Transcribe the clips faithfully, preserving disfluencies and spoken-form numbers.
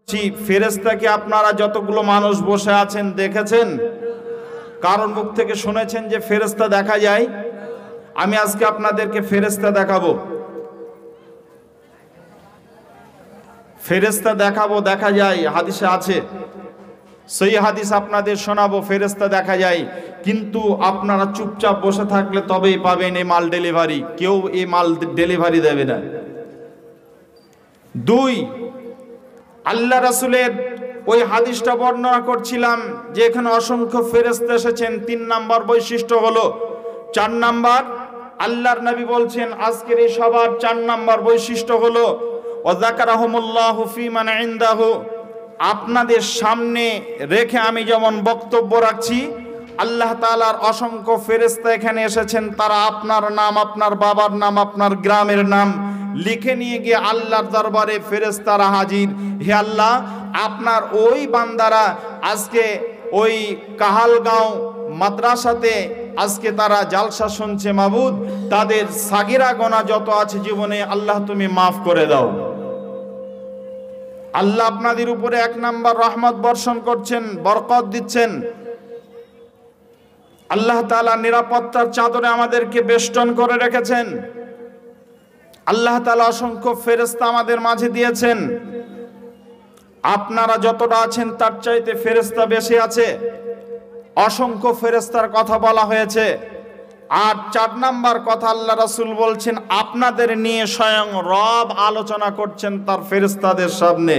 ফেরেশতাকে আপনারা যতগুলো মানুষ বসে আছেন দেখেছেন? কারোর মুখ থেকে শুনেছেন যে ফেরেশতা দেখা যায়? আমি আজকে আপনাদেরকে ফেরেশতা দেখাবো, ফেরেশতা দেখাবো, দেখা যায়, হাদিসে আছে, সেই হাদিস আপনাদের শোনাবো, ফেরেশতা দেখা যায়। কিন্তু আপনারা চুপচাপ বসে থাকলে তবেই পাবেন এই মাল ডেলিভারি, কেউ এই মাল ডেলিভারি দেবে না। দুই, আল্লাহ রাসূলের ওই হাদিসটা বর্ণনা করছিলাম যে এখানে অসংখ্য ফেরেশতা এসেছেন। তিন নাম্বার বৈশিষ্ট্য হলো, চার নাম্বার আল্লাহর নবী বলছেন আজকের এই সবার চার নাম্বার বৈশিষ্ট্য হলো ওয়াযাকারাহুমুল্লাহু ফীমান ইনদাহু, আপনাদের সামনে রেখে আমি যেমন বক্তব্য রাখছি, আল্লাহ তাআলার অসংখ্য ফেরেশতা এখানে এসেছেন, তারা আপনার নাম, আপনার বাবার নাম, আপনার গ্রামের নাম লিখে নিয়ে গিয়ে আল্লাহর দরবারে ফেরেশতারা হাজির। হে আল্লাহ, আপনার ওই বান্দারা আজকে ওই কাহালগাঁও মাদ্রাসাতে আজকে তারা জালসা শুনছে, মাবুদ তাদের সাগিরা গোনা যত আছে জীবনে আল্লাহ তুমি মাফ করে দাও। আল্লাহ আপনাদের উপরে এক নাম্বার রহমত বর্ষণ করছেন, বরকত দিচ্ছেন। আল্লাহ তাআলা নিরাপত্তার চাদরে আমাদেরকে বেষ্টন করে রেখেছেন। আল্লাহ তাআলা অসংখ্য ফেরেশতা আমাদের মাঝে দিয়েছেন। আপনারা যতটা আছেন তার চাইতে ফেরেশতা বেশি আছে, অসংখ্য ফেরেশতার কথা বলা হয়েছে। আর চার নাম্বার কথা, আল্লাহ রাসূল বলছেন আপনাদের নিয়ে স্বয়ং রব আলোচনা করছেন তার ফেরেশতাদের সামনে।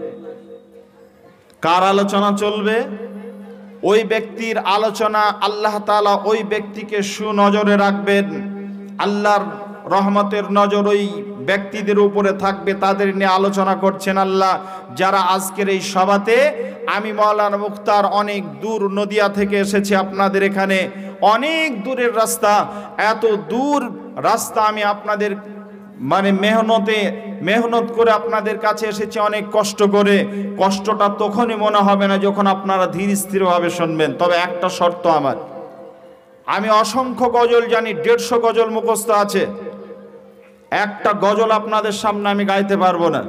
কার আলোচনা চলবে? ওই ব্যক্তির আলোচনা। আল্লাহ তাআলা ওই ব্যক্তিকে সুনজরে রাখবেন, আল্লাহর রহমতের নজর ওই ব্যক্তিদের উপরে থাকবে, তাদের নিয়ে আলোচনা করছেন আল্লাহ। যারা আজকের এই সভাতে, আমি মাওলানা মুখতার অনেক দূর নদিয়া থেকে এসেছি আপনাদের এখানে, অনেক দূরের রাস্তা, এত দূর রাস্তা আমি আপনাদের মানে মেহনতে মেহনত করে আপনাদের কাছে এসেছি, অনেক কষ্ট করে। কষ্টটা তখনই মনে হবে না যখন আপনারা ধীর স্থিরভাবে শুনবেন। তবে একটা শর্ত আমার, আমি অসংখ্য গজল জানি, দেড়শো গজল মুখস্থ আছে, একটা গজল আপনাদের সামনে আমি গাইতে পারবো না।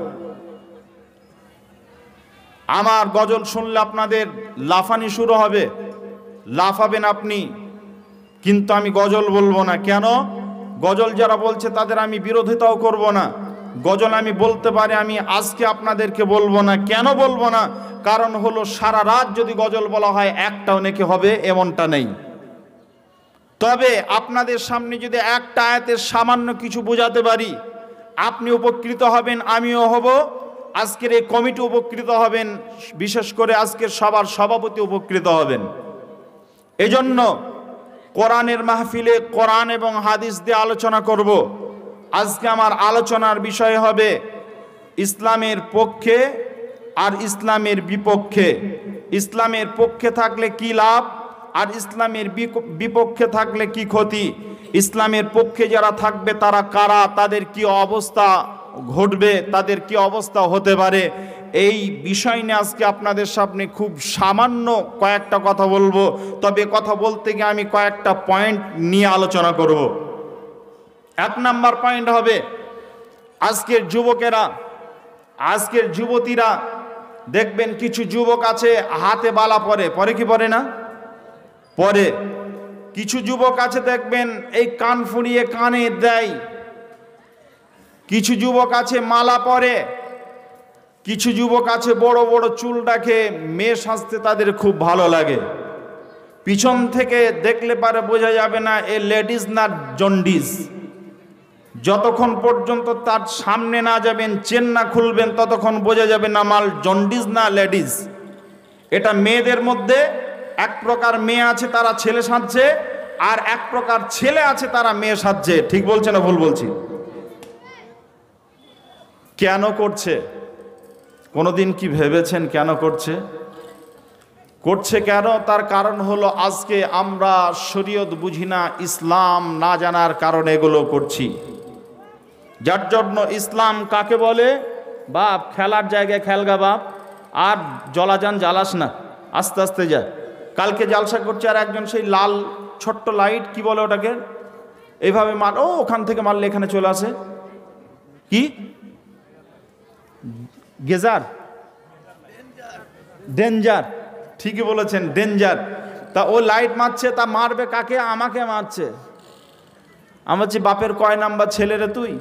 আমার গজল শুনলে আপনাদের লাফানি শুরু হবে, লাফাবেন আপনি, কিন্তু আমি গজল বলবো না। কেন? গজল যারা বলছে তাদের আমি বিরোধিতাও করব না। গজল আমি বলতে পারি, আমি আজকে আপনাদেরকে বলবো না। কেন বলবো না? কারণ হলো সারা রাত যদি গজল বলা হয় একটাও নেকি হবে এমনটা নেই। তবে আপনাদের সামনে যদি একটা আয়াতের সামান্য কিছু বোঝাতে পারি, আপনি উপকৃত হবেন, আমিও হব, আজকের এই কমিটি উপকৃত হবেন, বিশেষ করে আজকের সবার সভাপতি উপকৃত হবেন। এজন্য কোরআনের মাহফিলে কোরআন এবং হাদিস দিয়ে আলোচনা করব। আজকে আমার আলোচনার বিষয় হবে ইসলামের পক্ষে আর ইসলামের বিপক্ষে। ইসলামের পক্ষে থাকলে কি লাভ আর ইসলামের বিপক্ষে থাকলে কি ক্ষতি। ইসলামের পক্ষে যারা থাকবে তারা কারা, তাদের কি অবস্থা ঘটবে, তাদের কি অবস্থা হতে পারে, এই বিষয় নিয়ে আজকে আপনাদের সামনে খুব সামান্য কয়েকটা কথা বলবো। তবে কথা বলতে গিয়ে আমি কয়েকটা পয়েন্ট নিয়ে আলোচনা করব। এক নাম্বার পয়েন্ট হবে, আজকের যুবকেরা, আজকের যুবতীরা দেখবেন কিছু যুবক আছে হাতে বালা পরে, পরে কি পরে না? পরে। কিছু যুবক আছে দেখবেন এই কান ফুরিয়ে কানে দেয়। কিছু যুবক আছে মালা পরে। কিছু যুবক আছে বড় বড় চুল রাখে, মেয়ে সাজতে তাদের খুব ভালো লাগে। পিছন থেকে দেখলে পারে বোঝা যাবে না এ লেডিস না জন্ডিস। যতক্ষণ পর্যন্ত তার সামনে না যাবেন, চেন না খুলবেন, ততক্ষণ বোঝা যাবে না মাল জন্ডিস না লেডিস। এটা মেয়েদের মধ্যে এক প্রকার মেয়ে আছে তারা ছেলে সাজছে, আর এক প্রকার ছেলে আছে তারা মেয়ে সাজছে। ঠিক বলছে না ভুল বলছি? কেন করছে? কোনোদিন কি ভেবেছেন কেন করছে? করছে কেন? তার কারণ হলো আজকে আমরা শরীয়ত বুঝি না, ইসলাম না জানার কারণে এগুলো করছি। যার জন্য ইসলাম কাকে বলে? বাপ, খেলার জায়গায় খেলগা বাপ, আর জলাযান জ্বালাস না, আস্তে আস্তে যা। কালকে জালসা করছে আর একজন সেই লাল ছোট্ট লাইট, কি বলে ওটাকে, এইভাবে মার, ও ওখান থেকে মারলে এখানে চলে আসে, কি গেজার, ডেঞ্জার, ঠিকই বলেছেন, ডেঞ্জার। তা ও লাইট মারছে, তা মারবে কাকে? আমাকে মারছে। আমি বলছি বাপের কয় নাম্বার ছেলে রে তুই?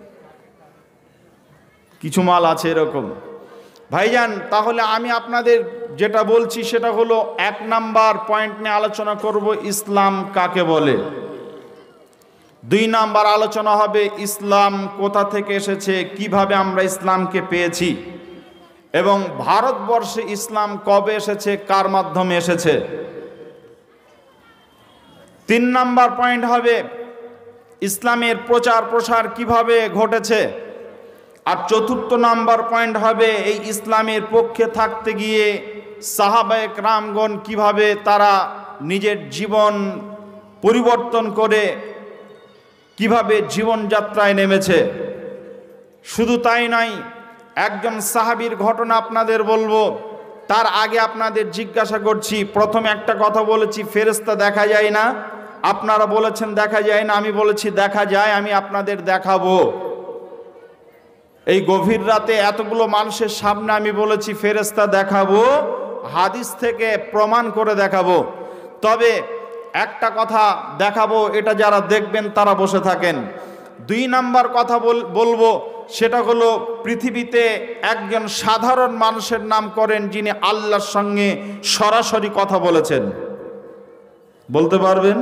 কিছু মাল আছে এরকম। ভাইজান, তাহলে আমি আপনাদের যেটা বলছি সেটা হলো, এক নাম্বার পয়েন্ট নিয়ে আলোচনা করব, ইসলাম কাকে বলে। দুই নাম্বার আলোচনা হবে ইসলাম কোথা থেকে এসেছে, কিভাবে আমরা ইসলামকে পেয়েছি, এবং ভারতবর্ষে ইসলাম কবে এসেছে, কার মাধ্যমে এসেছে। তিন নাম্বার পয়েন্ট হবে ইসলামের প্রচার প্রসার কিভাবে ঘটেছে। আর চতুর্থ নাম্বার পয়েন্ট হবে এই ইসলামের পক্ষে থাকতে গিয়ে সাহাবায়ে কেরামগণ কিভাবে তারা নিজের জীবন পরিবর্তন করে কিভাবে জীবনযাত্রায় নেমেছে। শুধু তাই নয়, একজন সাহাবীর ঘটনা আপনাদের বলবো। তার আগে আপনাদের জিজ্ঞাসা করছি, প্রথমে একটা কথা বলেছি ফেরেশতা দেখা যায় না, আপনারা বলেছেন দেখা যায় না, আমি বলেছি দেখা যায়, আমি আপনাদের দেখাবো। এই গভীর রাতে এতগুলো মানুষের সামনে আমি বলেছি ফেরেশতা দেখাবো, হাদিস থেকে প্রমাণ করে দেখাবো। তবে একটা কথা দেখাবো, এটা যারা দেখবেন তারা বসে থাকেন। দুই নাম্বার কথা বলবো, সেটা হলো পৃথিবীতে একজন সাধারণ মানুষের নাম করেন যিনি আল্লাহর সঙ্গে সরাসরি কথা বলেছেন। বলতে পারবেন?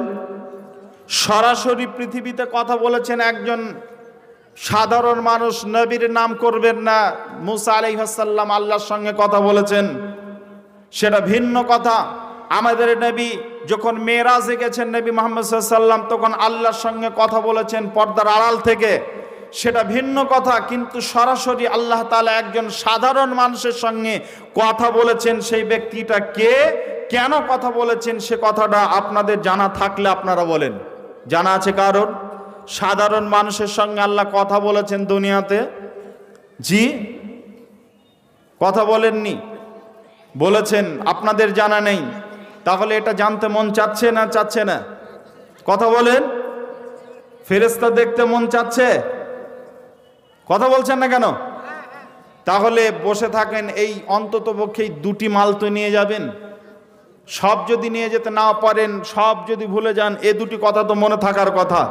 সরাসরি পৃথিবীতে কথা বলেছেন একজন সাধারণ মানুষ। নবীর নাম করবেন না, মুসা আলাইহিস সালাম আল্লাহর সঙ্গে কথা বলেছেন, সেটা ভিন্ন কথা। আমাদের নবী যখন মেরাজে গেছেন, নবী মুহাম্মদ সাল্লাল্লাহু আলাইহি ওয়াসাল্লাম তখন আল্লাহর সঙ্গে কথা বলেছেন পর্দার আড়াল থেকে, সেটা ভিন্ন কথা। কিন্তু সরাসরি আল্লাহ তাআলা একজন সাধারণ মানুষের সঙ্গে কথা বলেছেন, সেই ব্যক্তিটা কে, কেন কথা বলেছেন, সে কথাটা আপনাদের জানা থাকলে আপনারা বলেন। জানা আছে কারণ? সাধারণ মানুষের সঙ্গে আল্লাহ কথা বলেছেন দুনিয়াতে? জি, কথা বলেননি? বলেছেন, আপনাদের জানা নেই। তাহলে এটা জানতে মন চাচ্ছে না চাচ্ছে না? কথা বলেন। ফেরেশতা দেখতে মন চাচ্ছে? কথা বলছেন না কেন? তাহলে বসে থাকেন, এই অন্তত পক্ষে দুটি মাল তো নিয়ে যাবেন। সব যদি নিয়ে যেতে না পারেন, সব যদি ভুলে যান, এ দুটি কথা তো মনে থাকার কথা।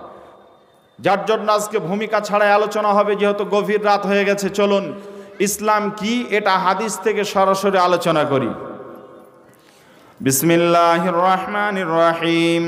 যার জন্য আজকে ভূমিকা ছাড়াই আলোচনা হবে, যেহেতু গভীর রাত হয়ে গেছে। চলুন ইসলাম কি এটা হাদিস থেকে সরাসরি আলোচনা করি। বিসমিল্লাহির রহমানির রহিম।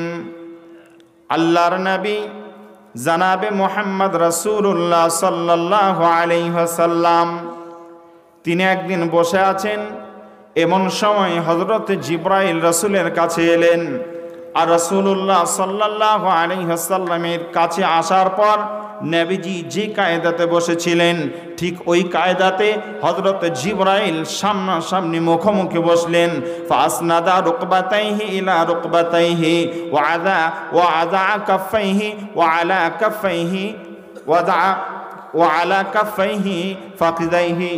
আল্লাহর নবী জনাবে মুহাম্মদ রাসূলুল্লাহ সাল্লাল্লাহু আলাইহি ওয়াসাল্লাম তিনি একদিন বসে আছেন, এমন সময় হযরত জিবরাইল রাসূলের কাছে এলেন। আর রাসূলুল্লাহ সাল্লাল্লাহু আলাইহি ওয়াসাল্লামের কাছে আসার পর নবীজি যে কায়দাতে বসেছিলেন, ঠিক ওই কায়দাতে হযরত জিবরাইল সামনাসামনি মুখোমুখি বসলেন। ফাসনাদা রুকবাতাইহি ইলা রুকবাতাইহি ওয়া আযা ওয়া আযা কাফাইহি ওয়া আলা কাফাইহি ওয়া দা ওয়া আলা কাফাইহি ফাকিদাইহি।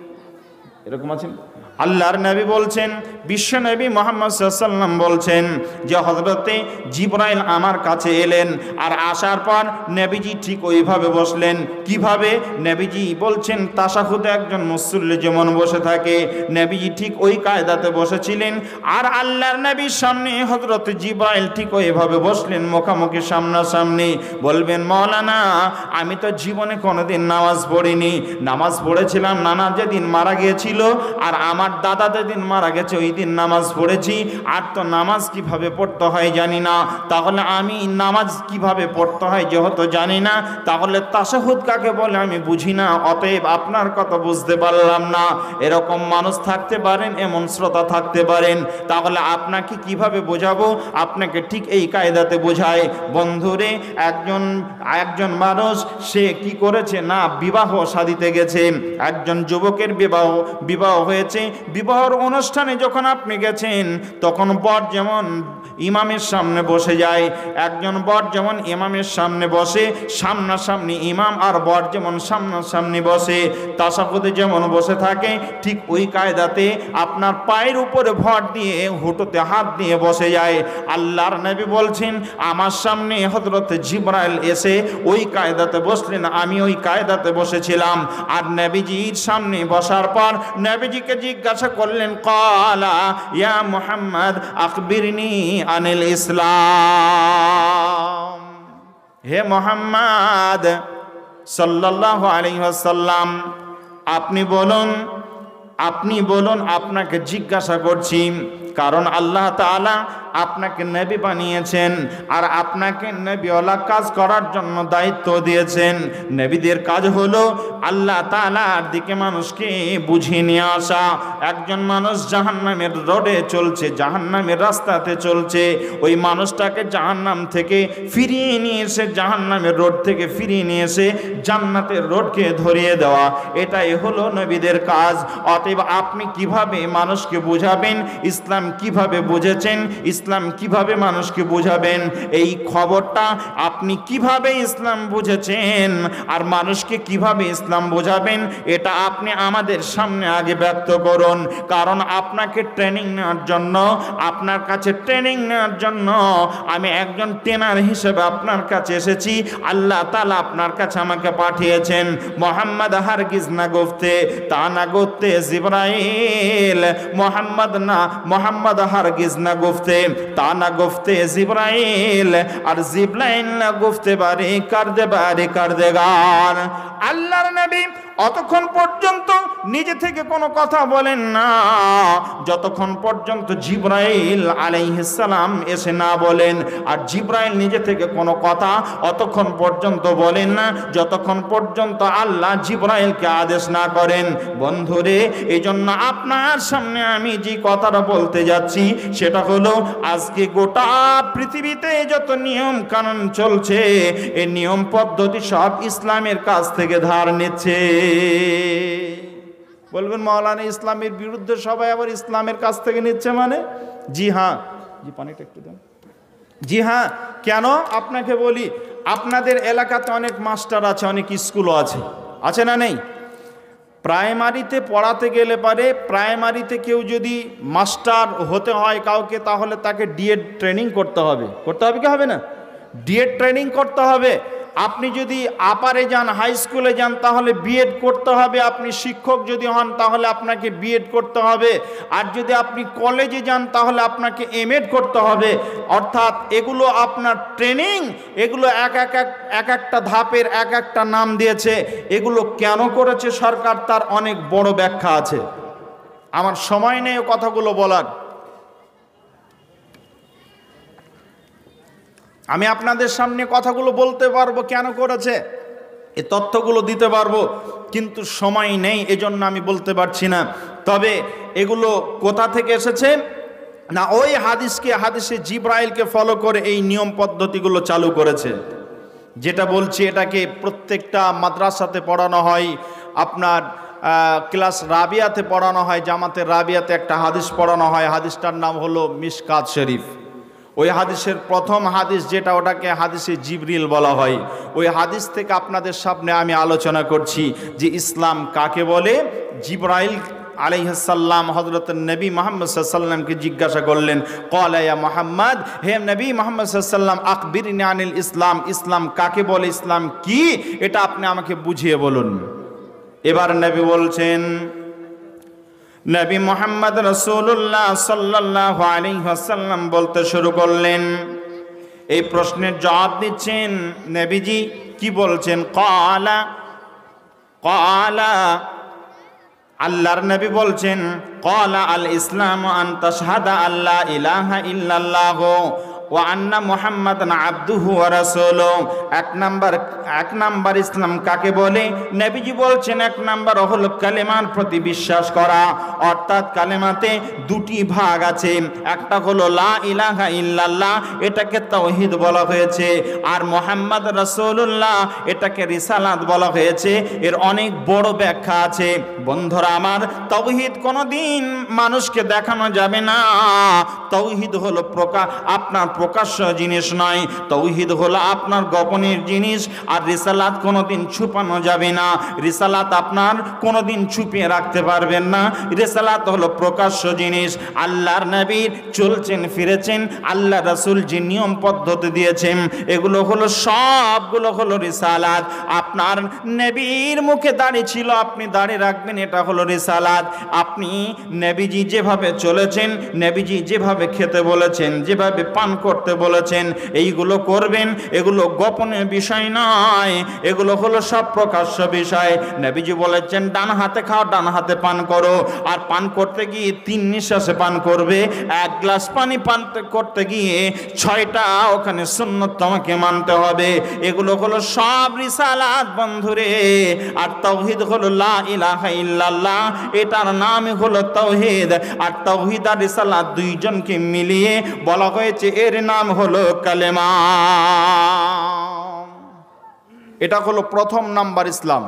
এরকম আছে। আল্লাহর নবী বলছেন, বিশ্ব নবী মুহাম্মদ সাল্লাল্লাহু আলাইহি ওয়াসাল্লাম বলছেন যে হযরতে জিবরাইল আমার কাছে এলেন, আর আসার পর নবীজি ঠিক ওইভাবে বসলেন। কিভাবে? নবীজি বলছেন তাশাহুদে একজন মুসল্লি যেমন বসে থাকে, নবীজি ঠিক ওই কায়দাতে বসেছিলেন। আর আল্লাহর নবীর সামনে হযরত জিবরাইল ঠিক ওইভাবে বসলেন, মুখোমুখি সামনাসামনি। বলবেন মাওলানা, আমি তো জীবনে কোনোদিন নামাজ পড়িনি। নামাজ পড়েছিলাম নানা যেদিন মারা গিয়েছিল, আর আমার দাদা যেদিন মারা গেছে ওই দিন নামাজ পড়েছি। আর তো নামাজ কিভাবে পড়তে হয় জানি না। তাহলে আমি নামাজ কিভাবে পড়তে হয় যেহেতু জানি না, তাহলে তাশাহুদ কাকে বলে আমি বুঝি না, অতএব আপনার কথা বুঝতে পারলাম না। এরকম মানুষ থাকতে পারেন, এমন শ্রোতা থাকতে পারেন। তাহলে আপনাকে কিভাবে বোঝাবো? আপনাকে ঠিক এই কায়দাতে বোঝায়। বন্ধুরে, একজন একজন মানুষ সে কি করেছে না, বিবাহ শাদীতে গেছে। একজন যুবকের বিবাহ বিবাহ হয়েছে। বিবাহের অনুষ্ঠানে যখন আপনি গেছেন, তখন বর যেমন ইমামের সামনে বসে যায়, একজন বর যেমন ইমামের সামনে বসে, সামনাসামনি ইমাম আর বর যেমন সামনাসামনি বসে, তাশাহুদে যেমন বসে থাকে, ঠিক ওই কায়দাতে আপনার পায়ের উপরে ভর দিয়ে হুটোতে হাত দিয়ে বসে যায়। আল্লাহর নবী বলছেন, আমার সামনে হযরত জিবরাইল এসে ওই কায়দাতে বসলেন, আমি ওই কায়দাতে বসেছিলাম। আর নবীজির সামনে বসার পর নবীজিকে জিজ্ঞাসা জিজ্ঞাসা করলেন, ক্বালা ইয়া মুহাম্মদ আখবিরনি আনিল ইসলাম। হে মুহাম্মদ সাল্লাল্লাহু আলাইহি ওয়াসাল্লাম, আপনি বলুন, আপনি বলুন, আপনাকে জিজ্ঞাসা করছি, কারণ আল্লাহ তাআলা আপনাকে নবী বানিয়েছেন আর আপনাকে নবীওয়ালা কাজ করার জন্য দায়িত্ব দিয়েছেন। নবীদের কাজ হলো আল্লাহ তাআলার দিকে মানুষকে বুঝিয়ে নিয়ে আসা। একজন মানুষ জাহান্নামের রোডে চলছে, জাহান্নামের রাস্তাতে চলছে, ওই মানুষটাকে জাহান্নাম থেকে ফিরিয়ে নিয়ে এসে, জাহান্নামের রোড থেকে ফিরিয়ে নিয়ে এসে জান্নাতের রোডকে ধরিয়ে দেওয়া, এটাই হলো নবীদের কাজ। অতএব আপনি কিভাবে মানুষকে বুঝাবেন, ইসলাম কিভাবে বুঝেছেন, ইসলাম কিভাবে মানুষকে বুঝাবেন, এই খবরটা আপনি কিভাবে ইসলাম বুঝেছেন আর মানুষকে কিভাবে ইসলাম বোঝাবেন, এটা আপনি আমাদের সামনে আগে ব্যক্ত করুন। কারণ আপনাকে ট্রেনিং নেওয়ার জন্য, আপনার কাছে ট্রেনিং নেওয়ার জন্য আমি একজন ট্রেনার হিসেবে আপনার কাছে এসেছি। আল্লাহ তাআলা আপনার কাছে আমাকে পাঠিয়েছেন। মোহাম্মদ হারগিজ না গফতে, তা না গফতে জিবরাইল, মোহাম্মদ না মোহাম্মদ হারগিজ না গফতে, তা না গফতে জিবরাইল, আর জিবরাইল না গফতে বারে কার দে বারে কার দেগার। আল্লাহর নবী অতক্ষণ পর্যন্ত নিজে থেকে কোনো কথা বলেন না যতক্ষণ পর্যন্ত জিবরাইল আলাইহিস সালাম এসে না বলেন, আর জিবরাইল নিজে থেকে কোনো কথা অতক্ষণ পর্যন্ত বলেন না যতক্ষণ পর্যন্ত আল্লাহ জিবরাইলকে আদেশ না করেন। বন্ধুরে, এই জন্য আপনার সামনে আমি যে কথাটা বলতে যাচ্ছি সেটা হলো, আজকে গোটা পৃথিবীতে যত নিয়ম কানুন চলছে, এই নিয়ম পদ্ধতি সব ইসলামের কাছ থেকে ধার নিচ্ছে। বলবেন মাওলানা ইসলামের বিরুদ্ধে সবাই আবার ইসলামের কাছ থেকে নিচ্ছে মানে? জি হ্যাঁ, জি পানিটা একটু দেন। জি হ্যাঁ, কেন আপনাকে বলি, আপনাদের এলাকাতে অনেক মাস্টার আছে, অনেক স্কুলও আছে, আছে না নেই? প্রাইমারিতে পড়াতে গেলে পারে, প্রাইমারিতে কেউ যদি মাস্টার হতে হয় কাউকে, তাহলে তাকে ডিএড ট্রেনিং করতে হবে। করতে হবে কি হবে না? ডিএড ট্রেনিং করতে হবে। আপনি যদি আপারে যান, হাই স্কুলে যান, তাহলে বিএড করতে হবে। আপনি শিক্ষক যদি হন তাহলে আপনাকে বিএড করতে হবে। আর যদি আপনি কলেজে যান তাহলে আপনাকে এমএড করতে হবে। অর্থাৎ এগুলো আপনার ট্রেনিং, এগুলো এক এক এক একটা ধাপের এক একটা নাম দিয়েছে। এগুলো কেন করেছে সরকার, তার অনেক বড় ব্যাখ্যা আছে। আমার সময় নেই ও কথাগুলো বলার। আমি আপনাদের সামনে কথাগুলো বলতে পারবো কেন করেছে, এই তথ্যগুলো দিতে পারবো, কিন্তু সময় নেই, এজন্য আমি বলতে পারছি না। তবে এগুলো কোথা থেকে এসেছে না, ওই হাদিসকে, হাদিসে জিবরাইলকে ফলো করে এই নিয়ম পদ্ধতিগুলো চালু করেছে। যেটা বলছি এটাকে প্রত্যেকটা মাদ্রাসাতে পড়ানো হয়, আপনার ক্লাস রাবিয়াতে পড়ানো হয়, জামাতের রাবিয়াতে একটা হাদিস পড়ানো হয়। হাদিসটার নাম হলো মিশকাত শরীফ। ওই হাদিসের প্রথম হাদিস যেটা, ওটাকে হাদিসে জিবরিল বলা হয়। ওই হাদিস থেকে আপনাদের সামনে আমি আলোচনা করছি যে ইসলাম কাকে বলে। জিবরাইল আলাইহিস সালাম হযরত নবী মুহাম্মদ সাল্লাল্লাহু আলাইহি ওয়াসাল্লামকে জিজ্ঞাসা করলেন, ক্বালা ইয়া মুহাম্মদ, হে নবী মুহাম্মদ সাল্লাল্লাহু আলাইহি ওয়াসাল্লাম, আখবিরনি আনিল ইসলাম, ইসলাম কাকে বলে, ইসলাম কি, এটা আপনি আমাকে বুঝিয়ে বলুন। এবার নবী বলছেন, নবী মুহাম্মদ রাসূলুল্লাহ সাল্লাল্লাহু আলাইহি ওয়াসাল্লাম বলতে শুরু করলেন। এই প্রশ্নের জবাব দিচ্ছেন নবীজি, কি বলছেন? ক্বালা, ক্বালা, আল্লাহর নবী বলছেন, ক্বালা আল ইসলামু আন তাশহাদা আল্লা ইলাহা ইল্লাল্লাহ ওয়া আন্না মুহাম্মাদান আবদুহু ওয়া রাসূলুহু। এক নাম্বার এক নাম্বার ইসলাম কাকে বলে? নবীজি বলছেন এক নাম্বার হলো কালেমার প্রতি বিশ্বাস করা। অর্থাৎ কালেমাতে দুটি ভাগ আছে, একটা হলো লা ইলাহা ইল্লাল্লাহ, এটাকে তাওহীদ বলা হয়েছে, আর মুহাম্মদ রাসূলুল্লাহ, এটাকে রিসালাত বলা হয়েছে। এর অনেক বড় ব্যাখ্যা আছে। বন্ধুরা আমার, তাওহীদ কোনোদিন মানুষকে দেখানো যাবে না। তাওহীদ হলো প্রকাশ, আপনার প্রকাশ্য জিনিস নয়, তাওহীদ হলো আপনার গোপনের জিনিস। আর রিসালাত কোনোদিন ছুপানো যাবে না, রিসালাত আপনার কোনোদিন ছুপিয়ে রাখতে পারবেন না। রিসালাত হলো প্রকাশ্য জিনিস। আল্লাহর নবীর চলছেন ফিরেছেন, আল্লাহ রাসূল যে নিয়ম পদ্ধতি দিয়েছেন, এগুলো হলো সবগুলো হলো রিসালাত। আপনার নবীর মুখে দাড়ি ছিল, আপনি দাড়ি রাখবেন, এটা হলো রিসালাত। আপনি নবীজি যেভাবে চলেছেন, নবীজি যেভাবে খেতে বলেছেন, যেভাবে পান করতে বলেছেন, এইগুলো করবেন। এগুলো গোপনীয় বিষয় নয়, এগুলো হলো সব প্রকাশ্য বিষয়। নবীজি বলেছেন ডান হাতে খাও, ডান হাতে পান করো। আর পান করতে গিয়ে তিন নিঃশ্বাসে পান করবে। এক গ্লাস পানি পান করতে গিয়ে ছয়টা ওখানে সুন্নত তোমাকে মানতে হবে। এগুলো হলো সব রিসালাত বন্ধুরে। আর তাওহীদ হলো লা ইলাহা ইল্লাল্লাহ, এটার নামই হলো তাওহীদ। আর তাওহীদ আর রিসালাত দুইজনকে মিলিয়ে বলা হয়েছে এর নাম হলো কালেমা। এটা হলো প্রথম নাম্বার ইসলাম।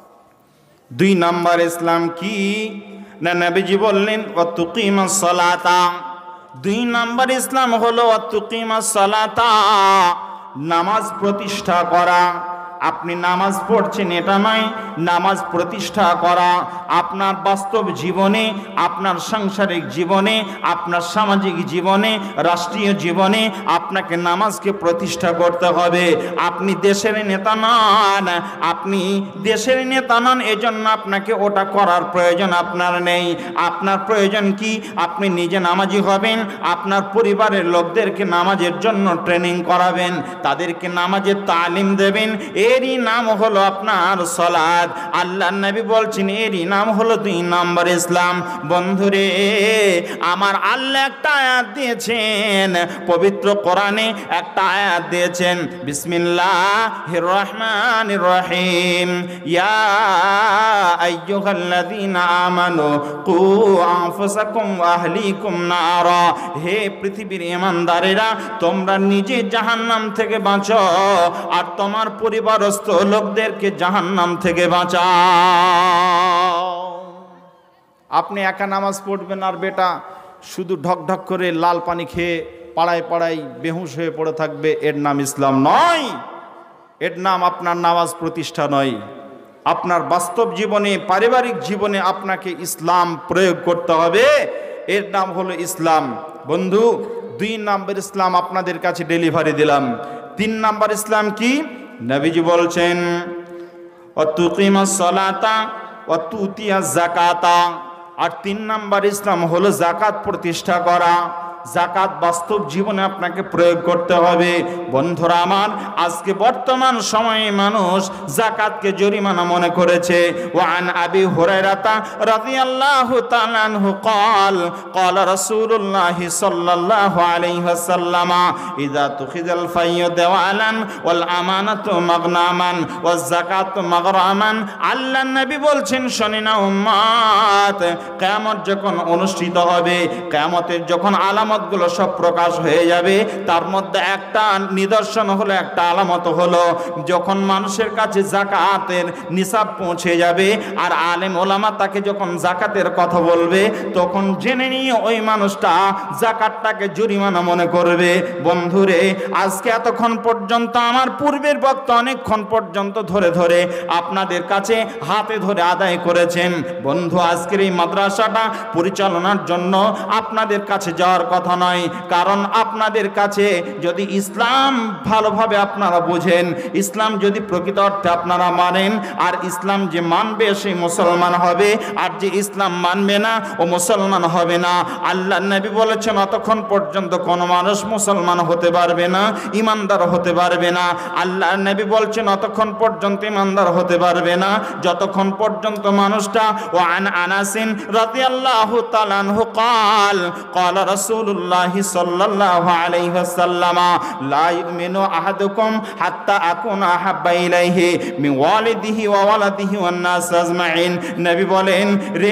দুই নাম্বার ইসলাম কি না, নবীজি বললেন ওয়াতুকিমাস সালাতা। দুই নাম্বার ইসলাম হলো ওয়াতুকিমাস সালাতা, নামাজ প্রতিষ্ঠা করা। আপনি নামাজ পড়ছেন এটা নয়, নামাজ প্রতিষ্ঠা করা। আপনার বাস্তব জীবনে, আপনার সাংসারিক জীবনে, আপনার সামাজিক জীবনে, রাষ্ট্রীয় জীবনে আপনাকে নামাজকে প্রতিষ্ঠা করতে হবে। আপনি দেশের নেতা নন, আপনি দেশের নেতা নন, এজন্য আপনাকে ওটা করার প্রয়োজন আপনার নেই। আপনার প্রয়োজন কি? আপনি নিজে নামাজি হবেন, আপনার পরিবারের লোকদেরকে নামাজের জন্য ট্রেনিং করাবেন, তাদেরকে নামাজের তালিম দেবেন। এরই নাম হলো আপনার সালাত। আল্লাহর নবী বলছেন এরই নাম হলো দুই নম্বর ইসলাম। বন্ধুরে আমার আল্লাহ একটা আয়াত দিয়েছেন, পবিত্র কোরআনে একটা আয়াত দিয়েছেন, বিসমিল্লাহির রহমানির রহিম, ইয়া আইয়ুহাল্লাযীনা আমানু কু আনফুসাকুম ওয়া আহলিকুম নারা। হে পৃথিবীর ঈমানদারেরা, তোমরা নিজে জাহান্নাম থেকে বাঁচো আর তোমার পরিবারস্থ লোকদেরকে জাহান্নাম থেকে বাঁচাও। আপনি একা নামাজ পড়বেন আর বেটা শুধু ঢক ঢক করে লাল পানি খেয়ে পাড়ায় পাড়ায় বেহুশ হয়ে পড়ে থাকবে, এর নাম ইসলাম নয়। এর নাম আপনার নামাজ প্রতিষ্ঠা নয়। আপনার বাস্তব জীবনে, পারিবারিক জীবনে আপনাকে ইসলাম প্রয়োগ করতে হবে, এর নাম হলো ইসলাম। বন্ধু, দুই নাম্বার ইসলাম আপনাদের কাছে ডেলিভারি দিলাম। তিন নাম্বার ইসলাম কি? নবীজি বলছেন ওয়াতুকিমাস সালাতা ওয়া তুতিয়াজ যাকাতা। আর তিন নাম্বার ইসলাম হলো যাকাত প্রতিষ্ঠা করা। যাকাত বাস্তব জীবনে আপনাকে প্রয়োগ করতে হবে। বন্ধুরা আমার, আজকে বর্তমান সময়ে মানুষ যাকাতকে জরিমানা মনে করেছে। ওয়ান আবি হুরায়রাতা রাদিয়াল্লাহু তাআলা আনহু قال قال رسول الله صلى الله عليه وسلم اذا تخذ الفي دوالا والامانه مغنما والزكاه مغرما। আল্লাহ নবী বলছেন, শুনে না উম্মত, কিয়ামত যখন অনুষ্ঠিত হবে, কিয়ামতের যখন আলামত গুলো সব প্রকাশ হয়ে যাবে, তার মধ্যে একটা নিদর্শন হলো, একটা আলামত হলো, যখন মানুষের কাছে যাকাতের নিসাব পৌঁছে যাবে আর আলেম ওলামা তাকে যখন যাকাতের কথা বলবে, তখন জেনে নিয়ে ওই মানুষটা যাকাতটাকে জরিমানা মনে করবে। বন্ধুরে, আজকে এতক্ষণ পর্যন্ত আমার পূর্বের বক্তা অনেকক্ষণ পর্যন্ত ধরে ধরে আপনাদের কাছে হাতে ধরে আদায় করেছেন। বন্ধু, আজকের এই মাদ্রাসাটা পরিচালনার জন্য আপনাদের কাছে যাওয়ার কথা নয়, কারণ আপনাদের কাছে যদি ইসলাম ভালোভাবে আপনারা বোঝেন, ইসলাম যদি প্রকৃত অর্থে আপনারা মানেন, আর ইসলাম যে মানবে সে মুসলমান হবে, আর যে ইসলাম মানবে না ও মুসলমান হবে না। আল্লাহ নবী বলেছেন অতক্ষণ পর্যন্ত কোনো মানুষ মুসলমান হতে পারবে না, ইমানদার হতে পারবে না। আল্লাহ নবী বলছেন অতক্ষণ পর্যন্ত ইমানদার হতে পারবে না যতক্ষণ পর্যন্ত মানুষটা ওয়ান আনাসিন রাদিয়াল্লাহু তাআলা আনহু قال قال رسول الله صلى الله عليه وسلم لا يؤمن احدكم حتى اكون احب اليه من والده وولده والناس اجمعين। নবী বলেন, রে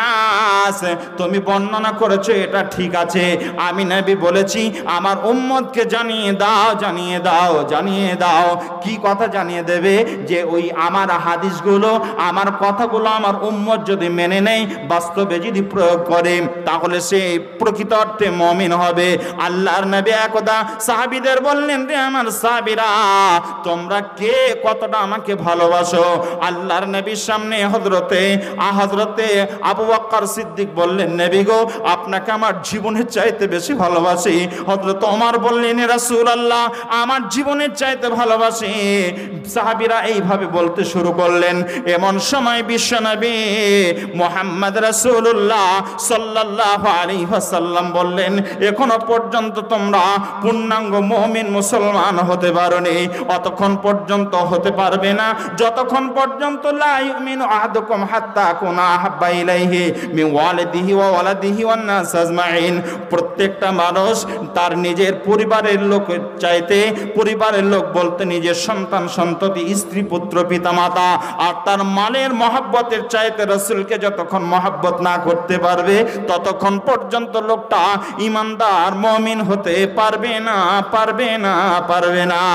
আনাস, তুমি বর্ণনা করেছো এটা ঠিক আছে, আমি নবী বলেছি আমার উম্মতকে জানিয়ে দাও, জানিয়ে দাও, জানিয়ে দাও। কি কথা জানিয়ে দেবে? যে ওই আমার হাদিসগুলো, আমার কথাগুলো আমার উম্মত যদি মেনে নেয়, বাস্তবে যদি প্রয়োগ করে, তাহলে সে প্রকৃত অর্থে মুমিন হবে। আল্লাহর নবী একদা সাহাবীদের বললেন, রে আমার সাহাবীরা, তোমরা কে কতটা আমাকে ভালোবাসো? আল্লাহর নবীর সামনে হযরতে হযরতে আবু বকর সিদ্দিক বললেন, নবী গো, আপনাকে আমার জীবনের চাইতে বেশি ভালোবাসি। হযরত ওমর বললেন, রাসূলুল্লাহ, আমার জীবনের চাইতে ভালোবাসি। সাহাবীরা এইভাবে বলতে শুরু করলেন। এমন সময় বিশ্বনবী মুহাম্মদ রাসূলুল্লাহ সাল্লাল্লাহু আলাইহি ওয়াসাল্লাম বললেন, এখনো পর্যন্ত তোমরা পূর্ণাঙ্গ মুমিন মুসলমান হতে পারোনি, অতক্ষণ পর্যন্ত হতে পারবে না যতক্ষণ পর্যন্ত লা ইউমিনু আহাদুকুম হাত্তা কুনা আহাব্বা ইলাইহি মিন ওয়ালিদিহি ওয়া ওয়ালাদিহি ওয়ান নাস আজমাইন। প্রত্যেকটা মানুষ তার নিজের পরিবারের লোকের চাইতে, পরিবারের লোক বলতে নিজের সন্তান সন্ততি স্ত্রী পুত্র পিতামাতা আর তার মালের মহব্বতের চাইতে রাসূলকে যতক্ষণ মহব্বত না করতে পারবে ততক্ষণ পর্যন্ত লোকটা ঈমানদার মুমিন হতে পারবে না, পারবে না, পারবে না।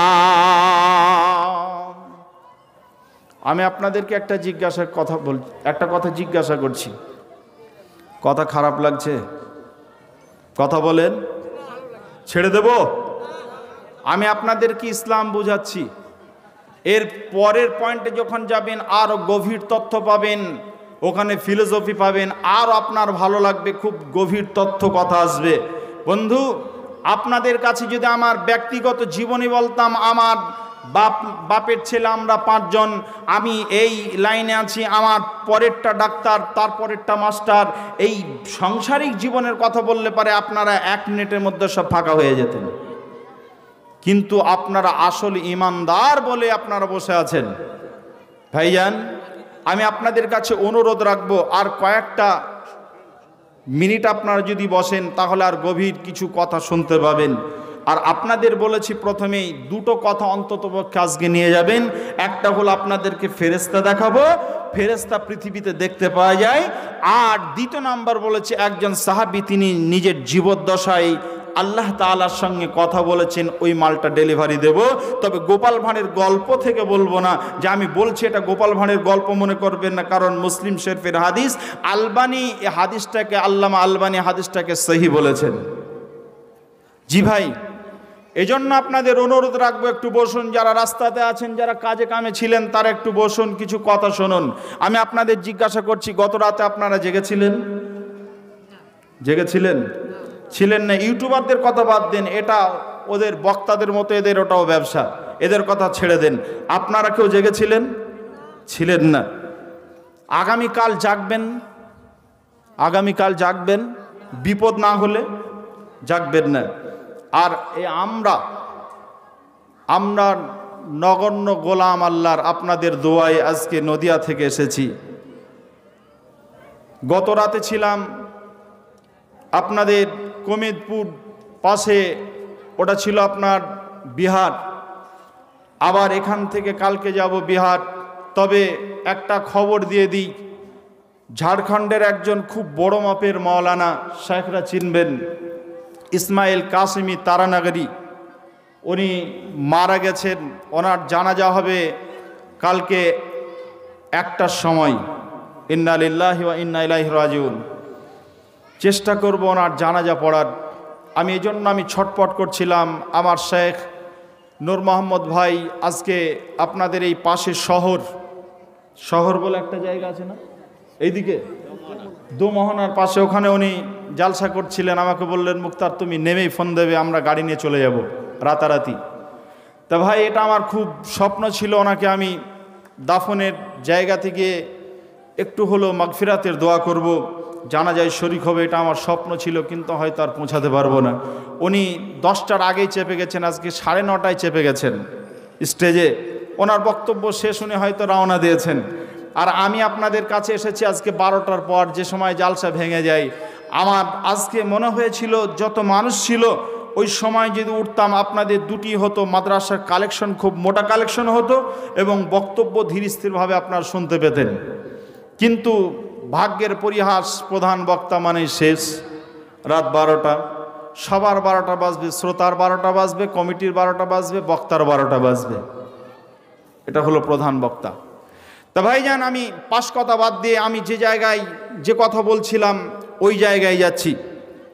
আমি আপনাদেরকে একটা জিজ্ঞাসার কথা বল একটা কথা জিজ্ঞাসা করছি, কথা খারাপ লাগছে? কথা বলেন, ছেড়ে দেব? আমি আপনাদেরকে ইসলাম বুঝাচ্ছি, এর পরের পয়েন্টে যখন যাবেন আরো গভীর তথ্য পাবেন, ওখানে ফিলোসফি পাবেন, আর আপনার ভালো লাগবে, খুব গভীর তথ্য কথা আসবে। বন্ধু, আপনাদের কাছে যদি আমার ব্যক্তিগত জীবনী বলতাম, আমার বাপ বাপের ছেলে আমরা পাঁচজন, আমি এই লাইনে আছি, আমার পরেরটা ডাক্তার, তারপরেরটা মাস্টার, এই সাংসারিক জীবনের কথা বললে পারে আপনারা এক মিনিটের মধ্যে সব ফাঁকা হয়ে যেতেন। কিন্তু আপনারা আসল ইমানদার বলে আপনারা বসে আছেন। ভাইজান, আমি আপনাদের কাছে অনুরোধ রাখবো, আর কয়েকটা মিনিট আপনারা যদি বসেন তাহলে আর গভীর কিছু কথা শুনতে পাবেন। আর আপনাদের বলেছি প্রথমেই দুটো কথা অন্তত পক্ষে আজকে নিয়ে যাবেন। একটা হলো আপনাদেরকে ফেরেশতা দেখাবো, ফেরেশতা পৃথিবীতে দেখতে পাওয়া যায়। আর দ্বিতীয় নাম্বার বলেছি, একজন সাহাবী তিনি নিজের জীবদ্দশায় আল্লাহ তাআলার সঙ্গে কথা বলেছেন, ওই মালটা ডেলিভারি দেব। তবে গোপাল ভাঁড়ের গল্প থেকে বলবো না, যে আমি বলছি এটা গোপাল ভাঁড়ের গল্প মনে করবেন না, কারণ মুসলিম শরীফের হাদিস, আলবানী এই হাদিসটাকে, আল্লামা আলবানী হাদিসটাকে সহি বলেছেন। জি ভাই, এজন্য আপনাদের অনুরোধ রাখবো, একটু বসুন। যারা রাস্তাতে আছেন, যারা কাজে কামে ছিলেন, তারা একটু বসুন, কিছু কথা শুনুন। আমি আপনাদের জিজ্ঞাসা করছি, গত রাতে আপনারা জেগেছিলেন? জেগেছিলেন? ছিলেন না? ইউটিউবারদের কথা বাদ দেন, এটা ওদের বক্তাদের মতো, এদের ওটাও ব্যবসা, এদের কথা ছেড়ে দেন। আপনারা কেউ জেগেছিলেন? ছিলেন না। আগামীকাল জাগবেন, আগামীকাল জাগবেন, বিপদ না হলে জাগবেন না। আর এই আমরা আমরা নগণ্য গোলাম আল্লাহর, আপনাদের দোয়ায় আজকে নদিয়া থেকে এসেছি। গত রাতে ছিলাম আপনাদের কমিদপুর পাশে, ওটা ছিল আপনার বিহার। আবার এখান থেকে কালকে যাব বিহার। তবে একটা খবর দিয়ে দিই, ঝাড়খণ্ডের একজন খুব বড় মাপের মাওলানা, শেখরা চিনবেন, ইসমাইল কাসেমি তারানগরী, উনি মারা গেছেন। ওনার জানাজা হবে কালকে একটার সময়। ইন্না লিল্লাহি ওয়া ইন্না ইলাইহি রাজিউন। চেষ্টা করব ওনার জানাজা পড়ার। আমি এই জন্য আমি ছটপট করছিলাম। আমার শেখ নূর মোহাম্মদ ভাই আজকে আপনাদের এই পাশে শহর, শহর বলে একটা জায়গা আছে না এইদিকে, দোমোহনার পাশে, ওখানে উনি জালসা করছিলেন। আমাকে বললেন, মুক্তার তুমি নেমেই ফোন দেবে, আমরা গাড়ি নিয়ে চলে যাব রাতারাতি। তা ভাই, এটা আমার খুব স্বপ্ন ছিল, ওনাকে আমি দাফনের জায়গা থেকে একটু হলো মাগফিরাতের দোয়া করব, জানাজায় শরীক হবে, এটা আমার স্বপ্ন ছিল, কিন্তু হয়তো আর পৌঁছাতে পারবো না। উনি দশটার আগেই চেপে গেছেন, আজকে সাড়ে নটায় চেপে গেছেন স্টেজে। ওনার বক্তব্য শেষ উনি হয়তো রওনা দিয়েছেন। আর আমি আপনাদের কাছে এসেছি আজকে বারোটার পর, যে সময় জালসা ভেঙে যায়। আমার আজকে মনে হয়েছিল যত মানুষ ছিল ওই সময় যদি উঠতাম, আপনাদের দুটি হতো, মাদ্রাসার কালেকশন খুব মোটা কালেকশন হতো এবং বক্তব্য ধীর স্থিরভাবে আপনারা শুনতে পেতেন। কিন্তু ভাগ্যের পরিহাস, প্রধান বক্তা মানে শেষ রাত বারোটা। সবার বারোটা বাজবে, শ্রোতার বারোটা বাজবে, কমিটির বারোটা বাজবে, বক্তার বারোটা বাজবে। এটা হলো প্রধান বক্তা। তা ভাইজান, আমি পাশ কথা বাদ দিয়ে আমি যে জায়গায় যে কথা বলছিলাম ওই জায়গায় যাচ্ছি।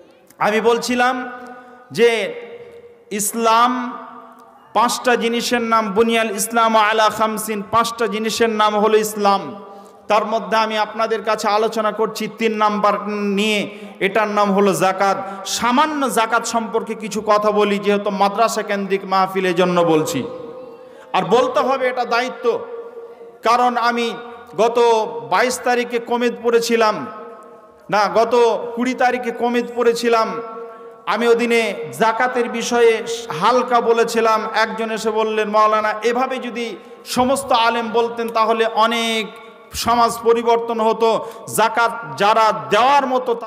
আমি বলছিলাম যে ইসলাম পাঁচটা জিনিসের নাম, বুনিয়াল ইসলাম আলা খামসিন, পাঁচটা জিনিসের নাম হলো ইসলাম। তার মধ্যে আমি আপনাদের কাছে আলোচনা করছি তিন নাম্বার নিয়ে, এটার নাম হলো জাকাত। সামান্য জাকাত সম্পর্কে কিছু কথা বলি, যেহেতু মাদ্রাসা কেন্দ্রিক মাহফিলের জন্য বলছি, আর বলতে হবে, এটা দায়িত্ব। কারণ আমি গত বাইশ তারিখে কমিত পড়েছিলাম, না গত কুড়ি তারিখে কমিত পড়েছিলাম। আমি ওদিনে জাকাতের বিষয়ে হালকা বলেছিলাম। একজন এসে বললেন, মাওলানা এভাবে যদি সমস্ত আলেম বলতেন তাহলে অনেক সমাজ পরিবর্তন হতো। জাকাত যারা দেওয়ার মতো